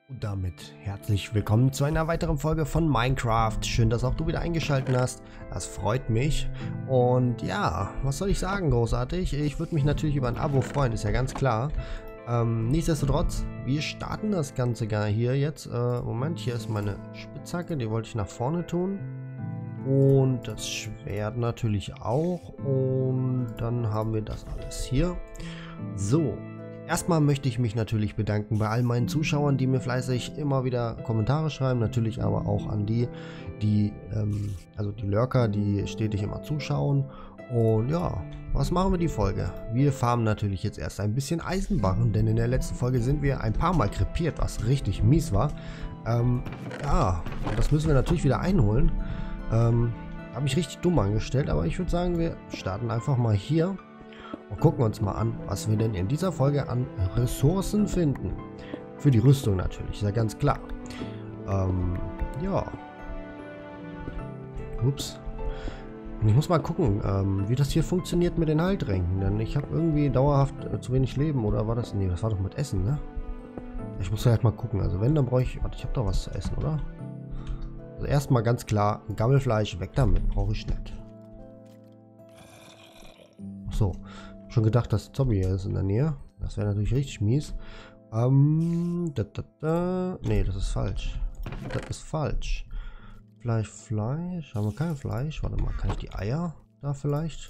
Und damit herzlich willkommen zu einer weiteren Folge von Minecraft. Schön, dass auch du wieder eingeschaltet hast. Das freut mich. Und ja, was soll ich sagen, großartig? Ich würde mich natürlich über ein Abo freuen, ist ja ganz klar. Nichtsdestotrotz, wir starten das Ganze gar hier jetzt. Moment, hier ist meine Spitzhacke, die wollte ich nach vorne tun. Und das Schwert natürlich auch. Und dann haben wir das alles hier. So. Erstmal möchte ich mich natürlich bedanken bei all meinen Zuschauern, die mir fleißig immer wieder Kommentare schreiben, natürlich aber auch an die Lurker, die stetig immer zuschauen. Und ja, was machen wir die Folge? Wir farmen natürlich jetzt erst ein bisschen Eisenbarren, denn in der letzten Folge sind wir ein paar Mal krepiert, was richtig mies war. Ja, das müssen wir natürlich wieder einholen. Habe ich richtig dumm angestellt, aber ich würde sagen, wir starten einfach mal hier. Und gucken uns mal an, was wir denn in dieser Folge an Ressourcen finden. Für die Rüstung natürlich, ist ja ganz klar. Ja. Ups. Und ich muss mal gucken, wie das hier funktioniert mit den Heiltränken. Denn ich habe irgendwie dauerhaft zu wenig Leben. Oder war das? Nee, das war doch mit Essen, ne? Ich muss halt mal gucken. Also wenn, dann brauche ich... Warte, ich habe doch was zu essen, oder? Also erstmal ganz klar, Gammelfleisch, weg damit. Brauche ich nicht. Ach so. Schon gedacht, dass Zombie hier ist in der Nähe. Das wäre natürlich richtig mies. Nee, das ist falsch. Das ist falsch. Fleisch. Haben wir kein Fleisch? Warte mal, kann ich die Eier da vielleicht?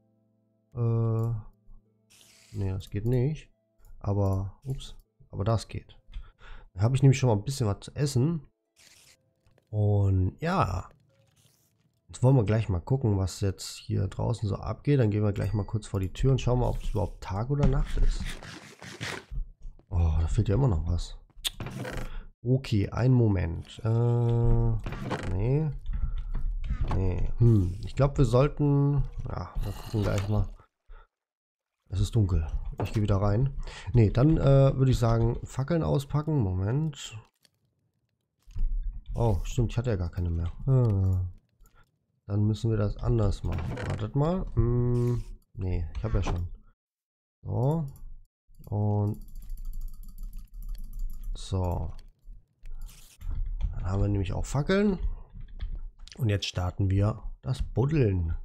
Nee, das geht nicht. Aber, ups. Aber das geht. Da habe ich nämlich schon mal ein bisschen was zu essen. Und ja. Jetzt wollen wir gleich mal gucken, was jetzt hier draußen so abgeht. Dann gehen wir gleich mal kurz vor die Tür und schauen mal, ob es überhaupt Tag oder Nacht ist. Oh, da fehlt ja immer noch was. Okay, einen Moment. Nee. Ich glaube, wir sollten... Ja, wir gucken gleich mal. Es ist dunkel. Ich gehe wieder rein. Nee, dann würde ich sagen, Fackeln auspacken. Moment. Oh, stimmt, ich hatte ja gar keine mehr. Dann müssen wir das anders machen. Wartet mal. Nee, ich habe ja schon. So. Und so. Dann haben wir nämlich auch Fackeln. Und jetzt starten wir das Buddeln.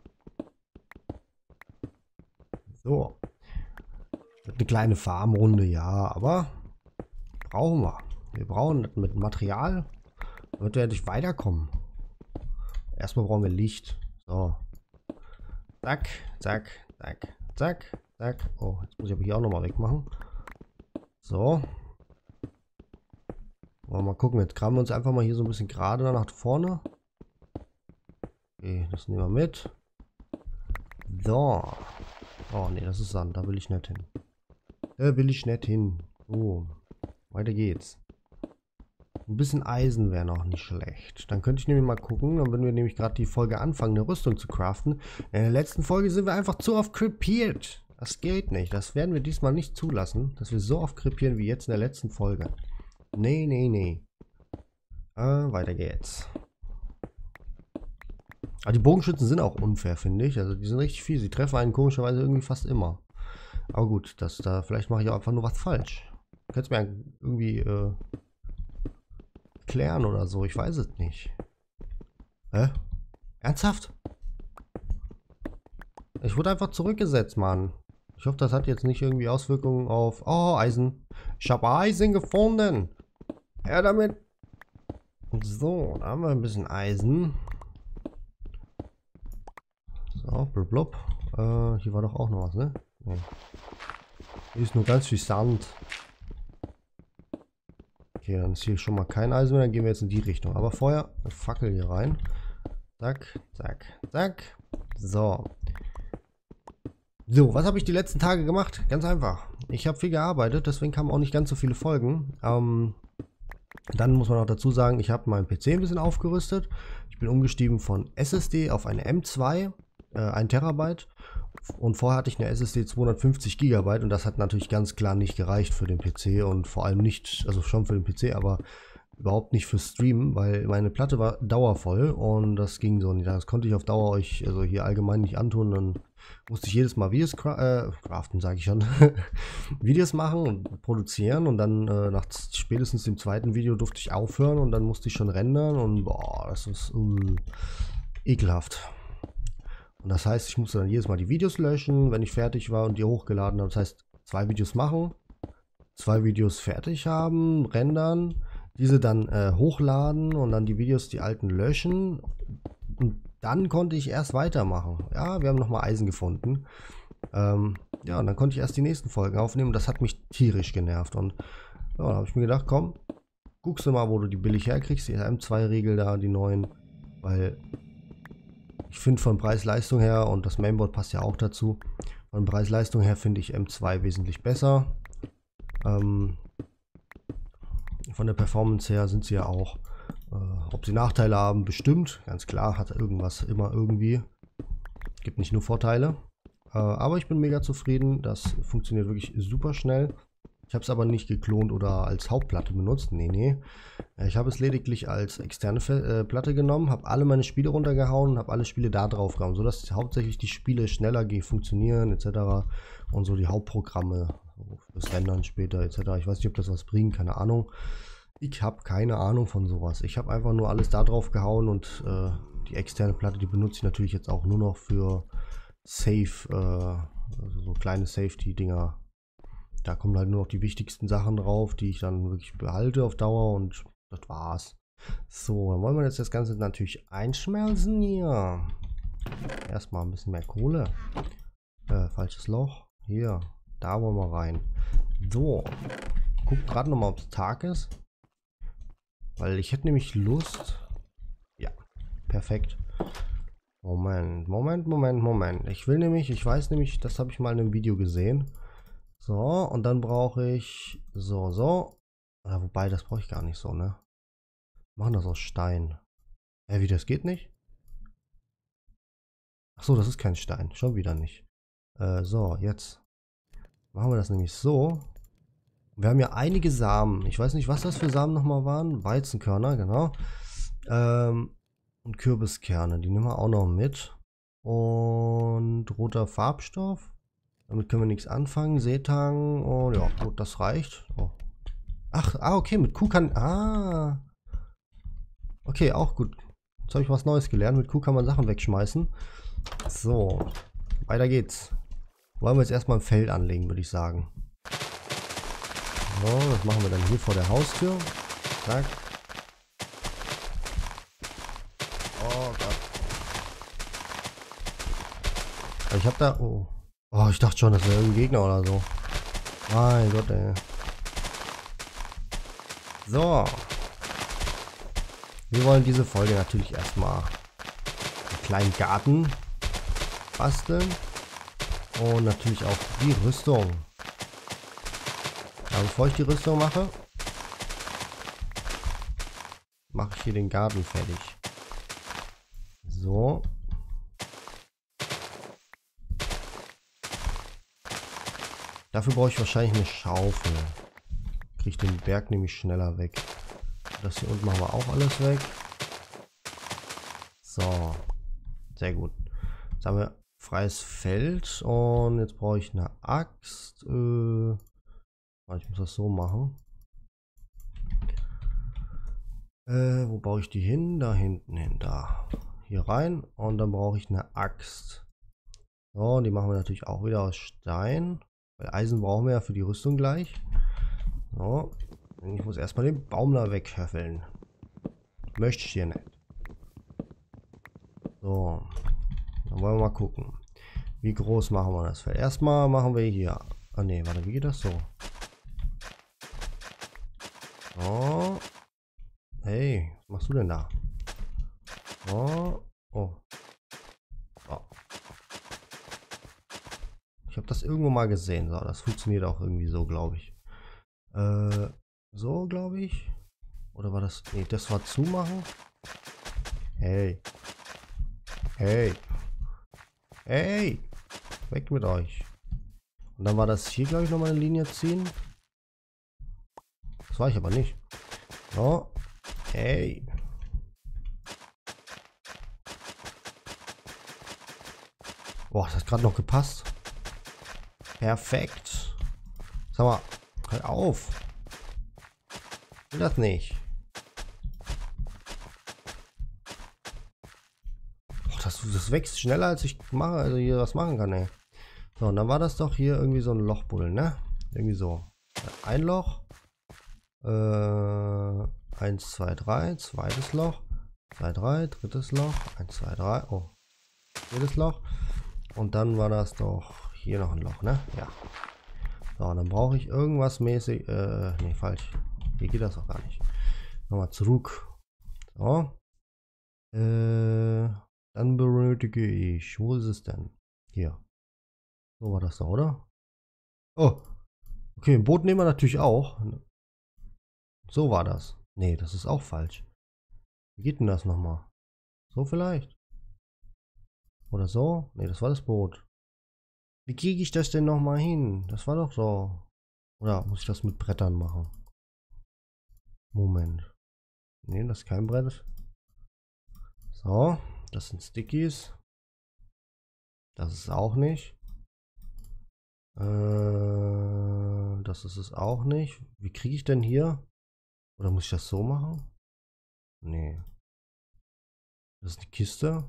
So. Wird eine kleine Farmrunde, ja, aber brauchen wir. Wir brauchen das mit Material. Wird ja nicht weiterkommen. Erstmal brauchen wir Licht. So. Zack, zack, zack, zack, zack. Oh, jetzt muss ich aber hier auch nochmal wegmachen. So. Wollen wir mal gucken. Jetzt graben wir uns einfach mal hier so ein bisschen gerade nach vorne. Okay, das nehmen wir mit. So. Oh, nee, das ist Sand. Da will ich nicht hin. Da will ich nicht hin. So. Weiter geht's. Ein bisschen Eisen wäre noch nicht schlecht. Dann könnte ich nämlich mal gucken, dann würden wir nämlich gerade die Folge anfangen, eine Rüstung zu craften. In der letzten Folge sind wir einfach zu oft krepiert. Das geht nicht. Das werden wir diesmal nicht zulassen, dass wir so oft krepieren wie jetzt in der letzten Folge. Nee, nee, nee. Weiter geht's. Aber die Bogenschützen sind auch unfair, finde ich. Also die sind richtig fies. Sie treffen einen komischerweise irgendwie fast immer. Aber gut, vielleicht mache ich auch einfach nur was falsch. Könntest du mir irgendwie klären oder so, ich weiß es nicht. Hä? Ernsthaft? Ich wurde einfach zurückgesetzt, Mann. Ich hoffe, das hat jetzt nicht irgendwie Auswirkungen auf... Oh, Eisen. Ich habe Eisen gefunden. Ja, damit. So, da haben wir ein bisschen Eisen. So, blub. Hier war doch auch noch was, ne? Nee. Hier ist nur ganz viel Sand. Okay, dann ist hier schon mal kein Eisen mehr, dann gehen wir jetzt in die Richtung. Aber vorher eine Fackel hier rein. Zack, zack, zack. So. So, was habe ich die letzten Tage gemacht? Ganz einfach. Ich habe viel gearbeitet, deswegen kamen auch nicht ganz so viele Folgen. Dann muss man auch dazu sagen, ich habe meinen PC ein bisschen aufgerüstet. Ich bin umgestiegen von SSD auf eine M2, 1 Terabyte. Und vorher hatte ich eine SSD 250 GB und das hat natürlich ganz klar nicht gereicht für den PC und vor allem nicht, also schon für den PC, aber überhaupt nicht für Streamen, weil meine Platte war dauervoll und das ging so nicht. Das konnte ich auf Dauer euch, also hier allgemein nicht antun. Dann musste ich jedes Mal Videos craften, sage ich schon. Videos machen und produzieren und dann nach spätestens dem zweiten Video durfte ich aufhören und dann musste ich schon rendern und boah, das ist ekelhaft. Und das heißt, ich musste dann jedes Mal die Videos löschen, wenn ich fertig war und die hochgeladen habe. Das heißt, 2 Videos machen, 2 Videos fertig haben, rendern, diese dann hochladen und dann die Videos, die alten löschen. Und dann konnte ich erst weitermachen. Ja, wir haben nochmal Eisen gefunden. Ja, und dann konnte ich erst die nächsten Folgen aufnehmen. Das hat mich tierisch genervt. Und ja, da habe ich mir gedacht, komm, guckst du mal, wo du die billig herkriegst. Die M2-Riegel da, die neuen. Weil ich finde von Preis-Leistung her, und das Mainboard passt ja auch dazu, von Preis-Leistung her finde ich M2 wesentlich besser. Von der Performance her sind sie ja auch, ob sie Nachteile haben, bestimmt. Ganz klar, hat irgendwas immer irgendwie. Gibt nicht nur Vorteile. Aber ich bin mega zufrieden. Das funktioniert wirklich super schnell. Ich habe es aber nicht geklont oder als Hauptplatte benutzt. Nee. Ich habe es lediglich als externe Platte genommen, habe alle meine Spiele runtergehauen und habe alle Spiele da drauf gehauen, sodass hauptsächlich die Spiele schneller funktionieren etc. Und so die Hauptprogramme fürs Rendern später etc. Ich weiß nicht, ob das was bringt, keine Ahnung. Ich habe keine Ahnung von sowas. Ich habe einfach nur alles da drauf gehauen und die externe Platte, die benutze ich natürlich jetzt auch nur noch für Safe, also so kleine Safety-Dinger. Da kommen halt nur noch die wichtigsten Sachen drauf, die ich dann wirklich behalte auf Dauer und das war's. So, dann wollen wir jetzt das Ganze natürlich einschmelzen hier. Erstmal ein bisschen mehr Kohle. Falsches Loch. Hier, da wollen wir rein. So, guck gerade nochmal, ob es Tag ist. Weil ich hätte nämlich Lust. Ja, perfekt. Moment. Ich weiß nämlich, das habe ich mal in einem Video gesehen. So, und dann brauche ich so. Oder wobei, das brauche ich gar nicht so, ne? Machen das aus Stein. Wie, das geht nicht? Ach so, das ist kein Stein. Schon wieder nicht. So, jetzt machen wir das nämlich so. Wir haben ja einige Samen. Ich weiß nicht, was das für Samen nochmal waren. Weizenkörner, genau. Und Kürbiskerne. Die nehmen wir auch noch mit. Und roter Farbstoff. Damit können wir nichts anfangen. Seetang. Und ja, gut, das reicht. Oh. Ach, okay, mit Kuh kann... Okay, auch gut. Jetzt habe ich was Neues gelernt. Mit Kuh kann man Sachen wegschmeißen. So, weiter geht's. Wollen wir jetzt erstmal ein Feld anlegen, würde ich sagen. So, das machen wir dann hier vor der Haustür. Zack. Oh Gott. Ich habe da... Oh, ich dachte schon, das wäre ein Gegner oder so. Mein Gott, ey. So. Wir wollen diese Folge natürlich erstmal einen kleinen Garten basteln. Und natürlich auch die Rüstung. Aber bevor ich die Rüstung mache, mache ich hier den Garten fertig. So. Dafür brauche ich wahrscheinlich eine Schaufel. Kriege ich den Berg nämlich schneller weg. Das hier unten machen wir auch alles weg. So. Sehr gut. Jetzt haben wir freies Feld und jetzt brauche ich eine Axt. Ich muss das so machen. Wo baue ich die hin? Da hinten hin, da. Hier rein und dann brauche ich eine Axt. So, die machen wir natürlich auch wieder aus Stein. Weil Eisen brauchen wir ja für die Rüstung gleich. So. Ich muss erstmal den Baum da weghöffeln. Möchte ich hier nicht. So. Dann wollen wir mal gucken. Wie groß machen wir das? Weil erstmal machen wir hier. Ah ne, warte, wie geht das so? Oh. Hey, was machst du denn da? Oh. Oh. Oh. Ich habe das irgendwo mal gesehen. So, das funktioniert auch irgendwie so, glaube ich. So, glaube ich. Oder war das... Ne, das war zumachen. Hey. Hey. Hey. Weg mit euch. Und dann war das hier, glaube ich, nochmal eine Linie ziehen. Das war ich aber nicht. So. Hey. Boah, das hat gerade noch gepasst. Perfekt. Sag mal, halt auf. Ich will das nicht. Boah, das wächst schneller, als ich mache, also hier was machen kann, ey. So, und dann war das doch hier irgendwie so ein Lochbuddel, ne? Irgendwie so. Ein Loch. 1, 2, 3. Zweites Loch. 2, 3. Drittes Loch. 1, 2, 3. Oh. Viertes Loch. Und dann war das doch hier noch ein Loch, ne? Ja. So, und dann brauche ich irgendwas mäßig. Ne, falsch. Hier geht das doch gar nicht. Nochmal zurück. So. Dann benötige ich. Wo ist es denn? Hier. So war das doch, oder? Oh. Okay, ein Boot nehmen wir natürlich auch. So war das. Nee, das ist auch falsch. Wie geht denn das nochmal? So vielleicht? Oder so? Nee, das war das Boot. Wie kriege ich das denn nochmal hin? Das war doch so. Oder muss ich das mit Brettern machen? Moment. Nee, das ist kein Brett. So, das sind Stickies. Das ist auch nicht. Das ist es auch nicht. Wie kriege ich denn hier? Oder muss ich das so machen? Nee. Das ist eine Kiste.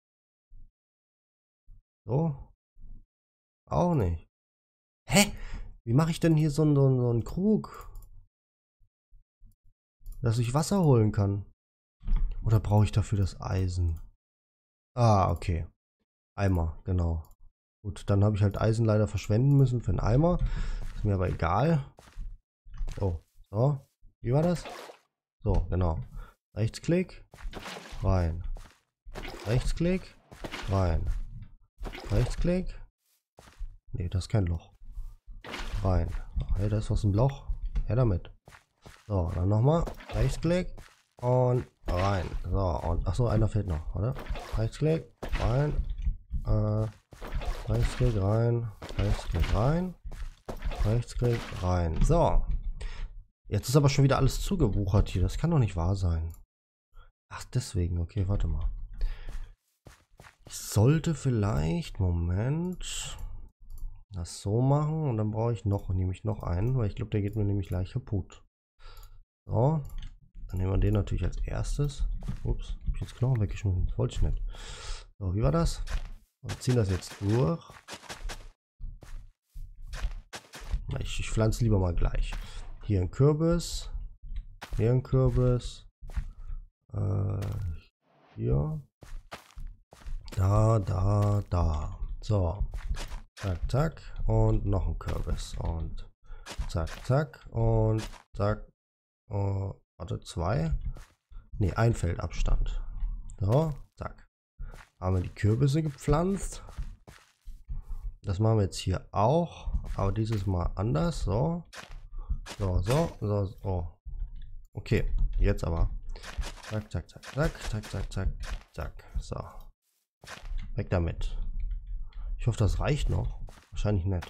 So. Auch nicht. Hä? Wie mache ich denn hier so einen Krug? Dass ich Wasser holen kann. Oder brauche ich dafür das Eisen? Ah, okay. Eimer, genau. Gut, dann habe ich halt Eisen leider verschwenden müssen für einen Eimer. Ist mir aber egal. Oh, so. Wie war das? So, genau. Rechtsklick, rein. Rechtsklick, rein. Rechtsklick. Nee, das ist kein Loch. Rein. Hey, da ist was im Loch. Her damit. So, dann nochmal. Rechtsklick und rein. So, und achso, einer fehlt noch, oder? Rechtsklick, rein. Rechtsklick rein. Rechtsklick rein. Rechtsklick rein. So. Jetzt ist aber schon wieder alles zugewuchert hier. Das kann doch nicht wahr sein. Ach, deswegen. Okay, warte mal. Ich sollte vielleicht, Moment, das so machen und dann brauche ich nämlich noch einen, weil ich glaube, der geht mir nämlich gleich kaputt. So, dann nehmen wir den natürlich als erstes. Ups, hab ich jetzt Knochen weggeschmissen. Wollte ich nicht. So, wie war das? Wir ziehen das jetzt durch. Ich pflanze lieber mal gleich. Hier ein Kürbis. Hier ein Kürbis. Hier. Da. So. Zack, zack. Und noch ein Kürbis. Und zack, zack. Und zack. Oh, warte, 2. Ne, ein Feldabstand. So, zack. Haben wir die Kürbisse gepflanzt. Das machen wir jetzt hier auch. Aber dieses Mal anders. So. So. Oh. Okay, jetzt aber. Zack, zack, zack, zack, zack, zack, zack, zack. So. Weg damit. Ich hoffe, das reicht noch. Wahrscheinlich nicht.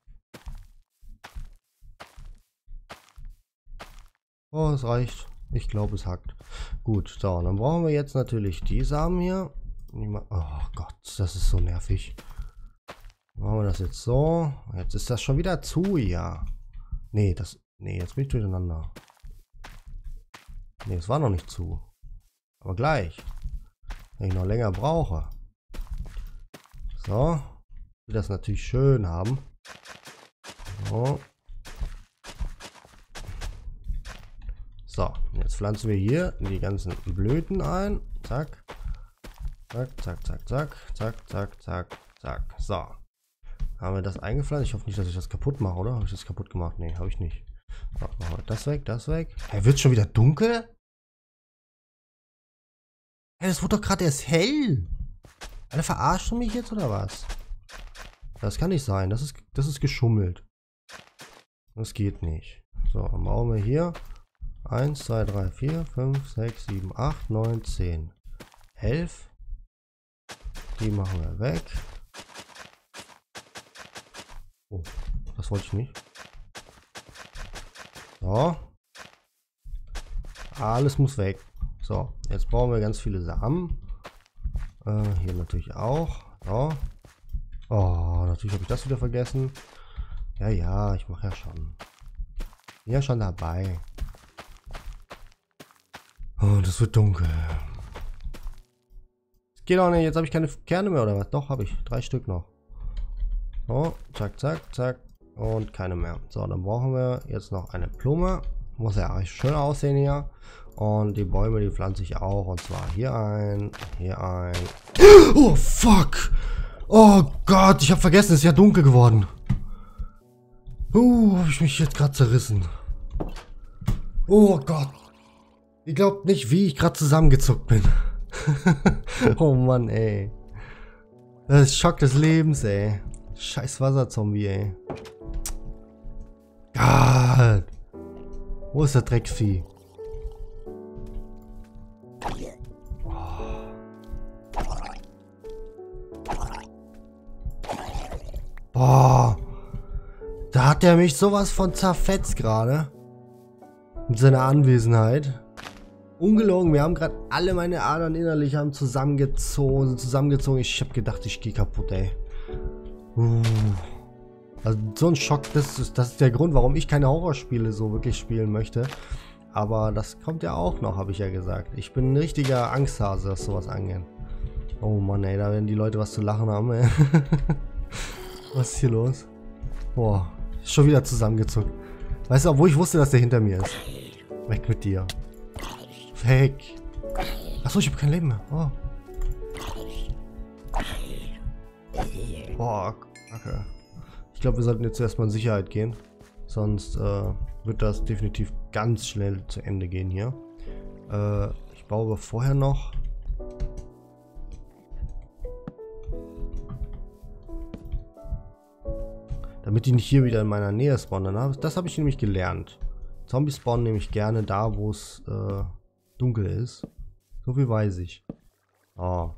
Oh, es reicht. Ich glaube, es hackt. Gut, so. Dann brauchen wir jetzt natürlich die Samen hier. Oh Gott, das ist so nervig. Machen wir das jetzt so. Jetzt ist das schon wieder zu, ja. Nee, jetzt bin ich durcheinander. Nee, es war noch nicht zu. Aber gleich. Wenn ich noch länger brauche. So. Ich will das natürlich schön haben. So. So, jetzt pflanzen wir hier die ganzen Blüten ein. Zack. Zack, zack, zack, zack, zack, zack, zack, zack. So. Haben wir das eingepflanzt? Ich hoffe nicht, dass ich das kaputt mache, oder? Habe ich das kaputt gemacht? Nee, habe ich nicht. So, machen wir das weg, das weg. Hey, wird schon wieder dunkel? Hey, das wurde doch gerade erst hell. Alle verarschen mich jetzt, oder was? Das kann nicht sein. Das ist geschummelt. Das geht nicht. So, dann bauen wir hier 1, 2, 3, 4, 5, 6, 7, 8, 9, 10, 11. Die machen wir weg. Oh, das wollte ich nicht. So. Alles muss weg. So, jetzt brauchen wir ganz viele Samen. Hier natürlich auch. So. Oh, natürlich habe ich das wieder vergessen. Ja, ja, ich mache ja schon. Bin ja schon dabei. Oh, das wird dunkel. Das geht auch nicht. Jetzt habe ich keine Kerne mehr, oder was? Doch, habe ich. 3 Stück noch. So, zack, zack, zack. Und keine mehr. So, dann brauchen wir jetzt noch eine Blume. Muss ja schön aussehen hier. Und die Bäume, die pflanze ich auch. Und zwar hier ein, hier ein. Oh, fuck! Oh Gott, ich habe vergessen, es ist ja dunkel geworden. Habe ich mich jetzt gerade zerrissen. Oh Gott. Ihr glaubt nicht, wie ich gerade zusammengezuckt bin. Oh Mann, ey. Das ist Schock des Lebens, ey. Scheiß Wasserzombie, ey. Gott. Wo ist der Dreckvieh? Boah. Da hat er mich sowas von zerfetzt gerade. Mit seiner Anwesenheit. Ungelogen, wir haben gerade alle meine Adern innerlich haben zusammengezogen. Ich habe gedacht, ich gehe kaputt, ey. Also so ein Schock, das ist der Grund, warum ich keine Horrorspiele so wirklich spielen möchte. Aber das kommt ja auch noch, habe ich ja gesagt. Ich bin ein richtiger Angsthase, was sowas angeht. Oh Mann, ey, da werden die Leute was zu lachen haben, ey. Was ist hier los? Boah, ist schon wieder zusammengezuckt. Weißt du, obwohl ich wusste, dass der hinter mir ist. Weg mit dir. Weg. Achso, ich habe kein Leben mehr. Oh. Boah, okay. Ich glaube, wir sollten jetzt erstmal in Sicherheit gehen. Sonst wird das definitiv ganz schnell zu Ende gehen hier. Ich baue aber vorher noch. Damit die nicht hier wieder in meiner Nähe spawnen. Das habe ich nämlich gelernt. Zombies spawnen nämlich gerne da, wo es dunkel ist. So viel weiß ich. Oh.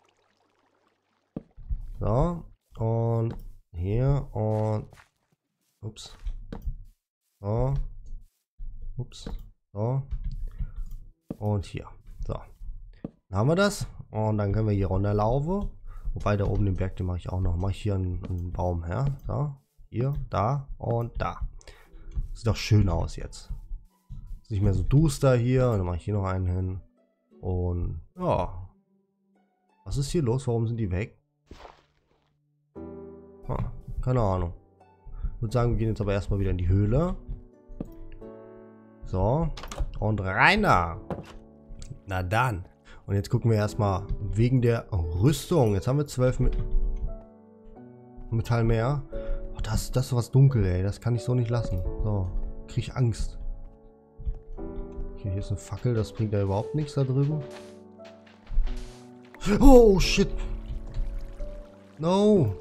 So. Und hier und ups. So. Ups. So. Und hier. So. Dann haben wir das. Und dann können wir hier runterlaufen. Wobei da oben den Berg, den mache ich auch noch. Mache ich hier einen Baum her. So. Hier, da und da. Sieht doch schön aus jetzt. Ist nicht mehr so duster hier. Und dann mache ich hier noch einen hin. Und ja. Was ist hier los? Warum sind die weg? Keine Ahnung. Ich würde sagen, wir gehen jetzt aber erstmal wieder in die Höhle. So. Und rein da. Na dann. Und jetzt gucken wir erstmal wegen der Rüstung. Jetzt haben wir 12 Metall mehr. Oh, das ist was dunkel, ey. Das kann ich so nicht lassen. So. Kriege ich Angst. Okay, hier ist eine Fackel. Das bringt ja überhaupt nichts da drüben. Oh, shit. No.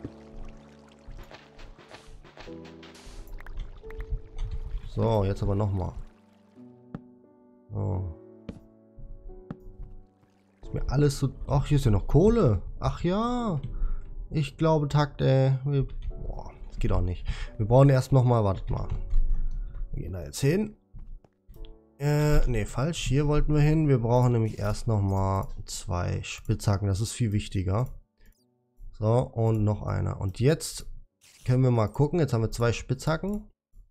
So, jetzt aber nochmal. So. Ist mir alles so... Ach, hier ist ja noch Kohle. Ach ja. Ich glaube, Takt, ey. Boah, das geht auch nicht. Wir brauchen erst nochmal... Wartet mal. Wir gehen da jetzt hin. Ne, falsch. Hier wollten wir hin. Wir brauchen nämlich erst nochmal 2 Spitzhacken. Das ist viel wichtiger. So, und noch einer. Und jetzt können wir mal gucken. Jetzt haben wir 2 Spitzhacken.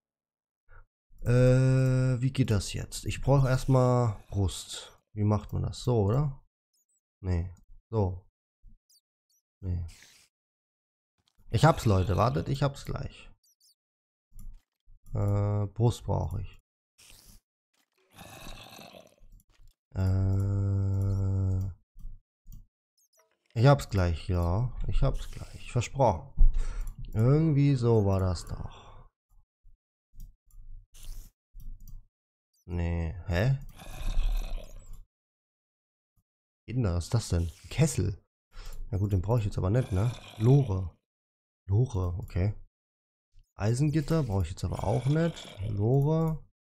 Wie geht das jetzt? Ich brauche erstmal Brust. Wie macht man das? So, oder? Nee. So. Nee. Ich hab's, Leute. Wartet, ich hab's gleich. Brust brauche ich. Ich hab's gleich, ja. Ich hab's gleich. Versprochen. Irgendwie so war das doch. Nee, hä? Was ist das denn? Kessel. Na gut, den brauche ich jetzt aber nicht, ne? Lore. Lore, okay. Eisengitter brauche ich jetzt aber auch nicht. Lore.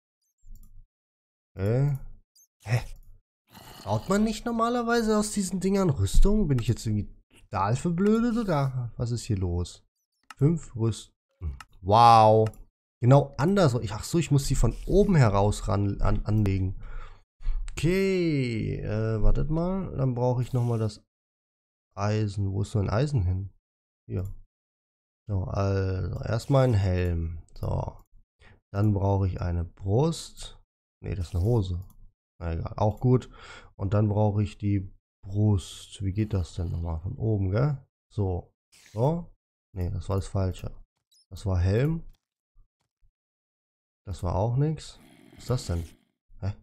Okay. Hä? Baut man nicht normalerweise aus diesen Dingern Rüstung? Bin ich jetzt irgendwie total verblödet oder? Was ist hier los? 5 Rüstung. Wow. Genau anders. Ach so, ich muss sie von oben heraus anlegen. Okay, wartet mal. Dann brauche ich nochmal das Eisen. Wo ist so ein Eisen hin? Hier. So, also erstmal ein Helm. So. Dann brauche ich eine Brust. Ne, das ist eine Hose. Na egal, auch gut. Und dann brauche ich die Brust. Wie geht das denn nochmal? Von oben, gell? So. So. Ne, das war das Falsche. Das war Helm. Das war auch nichts. Was ist das denn? Hä?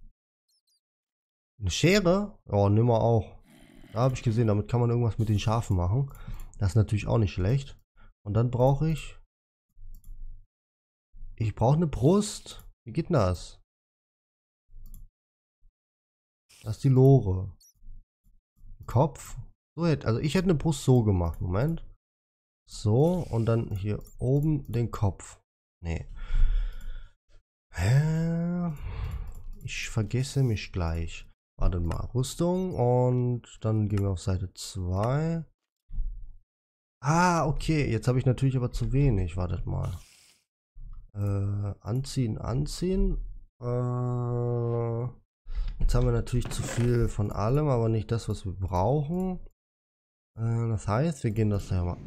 Eine Schere? Oh, nimm mal auch. Da habe ich gesehen, damit kann man irgendwas mit den Schafen machen. Das ist natürlich auch nicht schlecht. Und dann brauche ich... Ich brauche eine Brust. Wie geht denn das? Das ist die Lore. Kopf. So also ich hätte eine Brust so gemacht. Moment. So, und dann hier oben den Kopf. Nee. Ich vergesse mich gleich. Warte mal. Rüstung und dann gehen wir auf Seite 2. Ah, okay. Jetzt habe ich natürlich aber zu wenig. Wartet mal. Anziehen, anziehen. Jetzt haben wir natürlich zu viel von allem, aber nicht das, was wir brauchen. Das heißt, wir gehen das ja mal.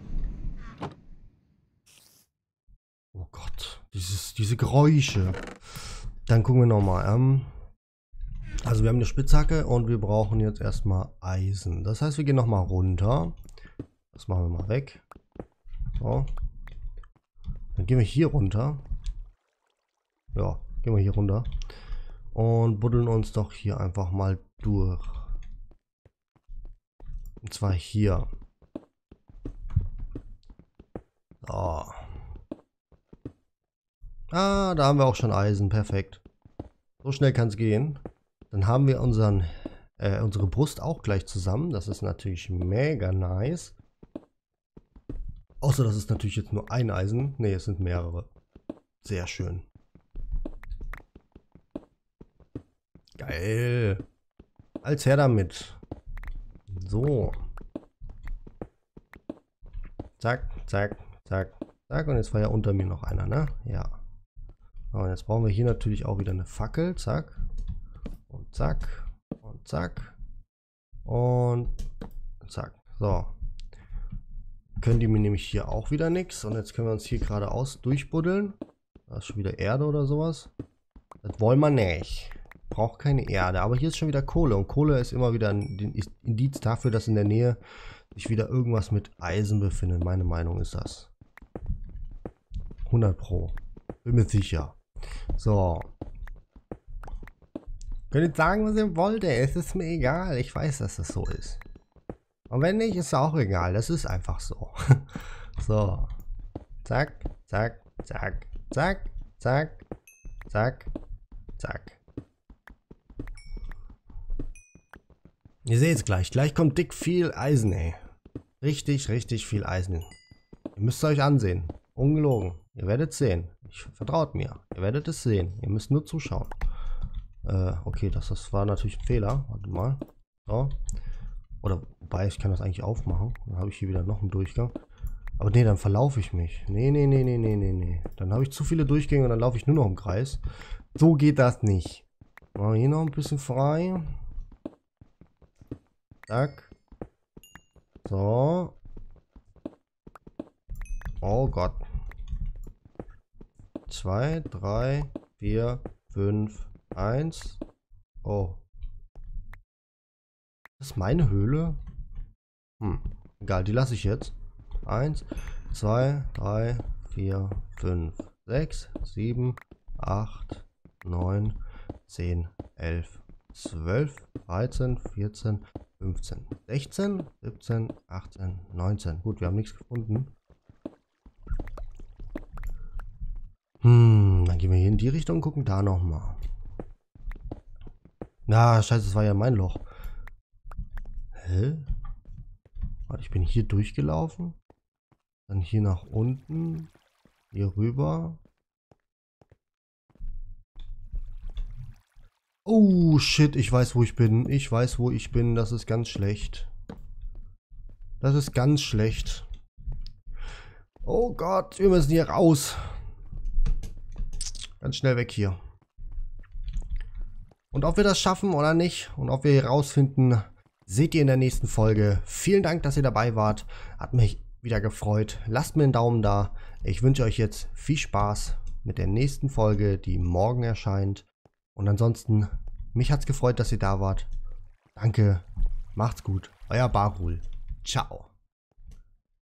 Oh Gott, diese Geräusche. Dann gucken wir nochmal. Also wir haben eine Spitzhacke und wir brauchen jetzt erstmal Eisen. Das heißt, wir gehen nochmal runter. Das machen wir mal weg. So. Dann gehen wir hier runter. Ja, gehen wir hier runter. Und buddeln uns doch hier einfach mal durch. Und zwar hier. So. Ah, da haben wir auch schon Eisen. Perfekt. So schnell kann es gehen. Dann haben wir unsere Brust auch gleich zusammen. Das ist natürlich mega nice. Außer das ist natürlich jetzt nur ein Eisen. Ne, es sind mehrere. Sehr schön. Geil. Als her damit. So. Zack, zack, zack, zack. Und jetzt war ja unter mir noch einer, ne? Ja. Und jetzt brauchen wir hier natürlich auch wieder eine Fackel. Zack. Und zack. Und zack. Und zack. So. Können die mir nämlich hier auch wieder nichts. Und jetzt können wir uns hier geradeaus durchbuddeln. Da ist schon wieder Erde oder sowas. Das wollen wir nicht. Braucht keine Erde. Aber hier ist schon wieder Kohle. Und Kohle ist immer wieder ein Indiz dafür, dass in der Nähe sich wieder irgendwas mit Eisen befindet. Meine Meinung ist das. 100 Pro. Bin mir sicher. So. Könnt ihr sagen, was ihr wollt, ey. Es ist mir egal. Ich weiß, dass das so ist. Und wenn nicht, ist auch egal. Das ist einfach so. So. Zack, zack, zack, zack, zack, zack, zack. Ihr seht es gleich. Gleich kommt dick viel Eisen, ey. Richtig, richtig viel Eisen. Ihr müsst es euch ansehen. Ungelogen. Ihr werdet es sehen. Vertraut mir. Ihr werdet es sehen. Ihr müsst nur zuschauen. Okay, das war natürlich ein Fehler. Warte mal. So. Oder, wobei, ich kann das eigentlich aufmachen. Dann habe ich hier wieder noch einen Durchgang. Aber nee, dann verlaufe ich mich. Nee, nee, nee, nee, nee, nee, nee. Dann habe ich zu viele Durchgänge und dann laufe ich nur noch im Kreis. So geht das nicht. Machen wir hier noch ein bisschen frei. Zack. So. Oh Gott. 2, 3, 4, 5, 1. Oh. Das ist meine Höhle? Egal, die lasse ich jetzt. 1, 2, 3, 4, 5, 6, 7, 8, 9, 10, 11, 12, 13, 14, 15, 16, 17, 18, 19. Gut, wir haben nichts gefunden. Dann gehen wir hier in die Richtung und gucken da nochmal. Na, scheiße, das war ja mein Loch. Hä? Warte, ich bin hier durchgelaufen. Dann hier nach unten. Hier rüber. Oh, shit, ich weiß, wo ich bin. Ich weiß, wo ich bin. Das ist ganz schlecht. Das ist ganz schlecht. Oh Gott, wir müssen hier raus. Ganz schnell weg hier. Und ob wir das schaffen oder nicht und ob wir hier rausfinden, seht ihr in der nächsten Folge. Vielen Dank, dass ihr dabei wart. Hat mich wieder gefreut. Lasst mir einen Daumen da. Ich wünsche euch jetzt viel Spaß mit der nächsten Folge, die morgen erscheint. Und ansonsten, mich hat's gefreut, dass ihr da wart. Danke, macht's gut. Euer Barul. Ciao.